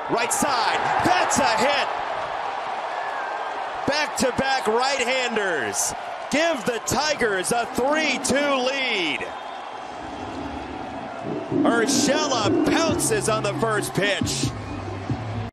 Right side, that's a hit. Back-to-back right-handers give the Tigers a 3-2 lead. Urshela pounces on the first pitch.